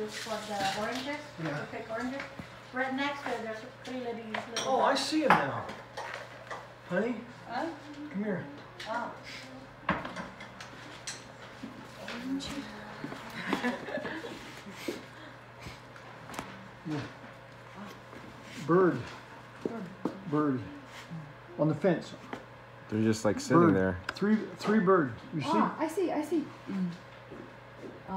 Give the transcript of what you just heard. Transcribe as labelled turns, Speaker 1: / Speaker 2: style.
Speaker 1: what the oranges,
Speaker 2: Yeah.
Speaker 1: the pick oranges. Right next to it, there's three little.
Speaker 2: Oh, I see him now. Honey,
Speaker 1: Huh?
Speaker 2: come here.
Speaker 1: Oh.
Speaker 2: Bird. Bird. On the fence.
Speaker 3: They're just like sitting
Speaker 2: Bird.
Speaker 3: there.
Speaker 2: Three bird. You see?
Speaker 4: Ah, I see.